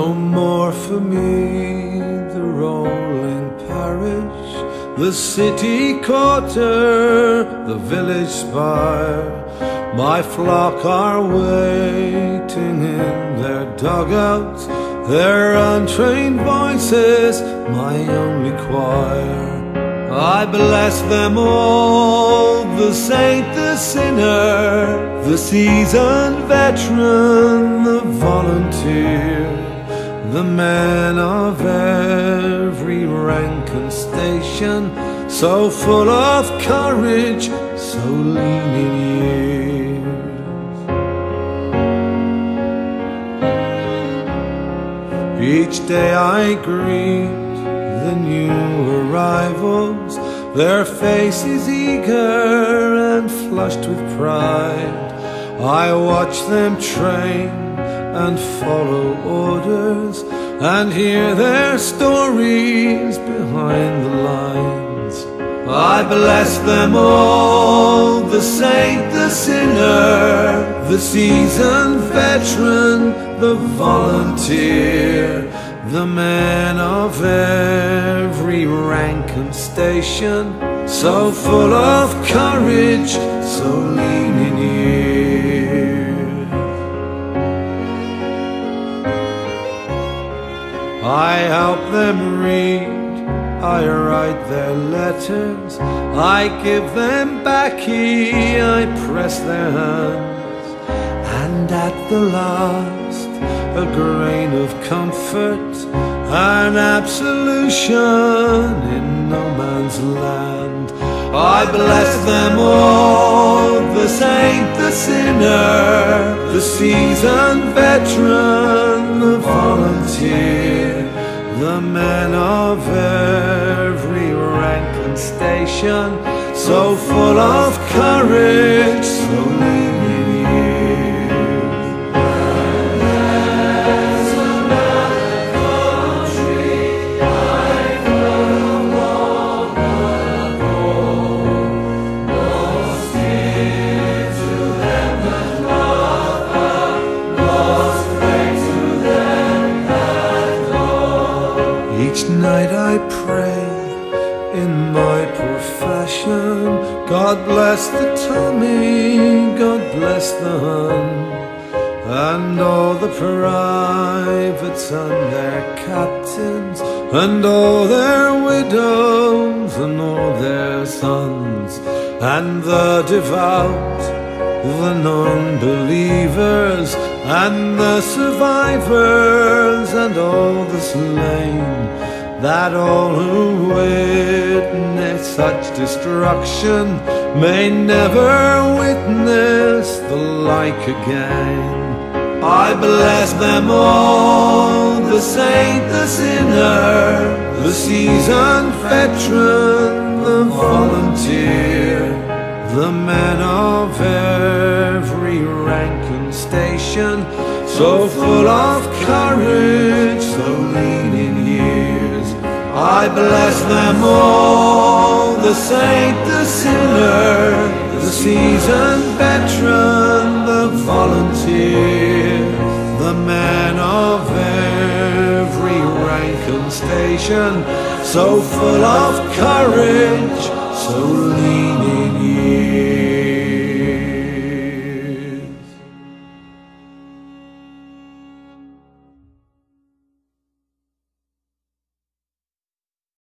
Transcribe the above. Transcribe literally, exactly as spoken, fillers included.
No more for me the rolling parish, the city quarter, the village spire. My flock are waiting in their dugouts, their untrained voices, my only choir. I bless them all, the saint, the sinner, the seasoned veteran, the volunteer, the man of every rank and station, so full of courage, so lean in years. Each day I greet the new arrivals, their faces eager and flushed with pride. I watch them train and follow orders, and hear their stories behind the lines. I bless them all, the saint, the sinner, the seasoned veteran, the volunteer, the man of every rank and station, so full of courage, so lean in years. I help them read, I write their letters, I give them baccy, I press their hands, and at the last a grain of comfort, an absolution in no man's land. I bless them all, the saint, the sinner, the seasoned veteran, the volunteer, the man of every rank and station, so full of courage, so lean in years. Each night I pray in my profession, God bless the Tommy, God bless the Hun, and all the privates and their captains, and all their widows and all their sons, and the devout, the non-believers, and the survivors, and all the slain, that all who witness such destruction may never witness the like again. I bless them all, the saint, the sinner, the seasoned veteran, the volunteer, the man of every rank and station, so full of courage, so lean in years. I bless them all, the saint, the sinner, the seasoned veteran, the volunteer, the man of every rank and station, so full of courage, so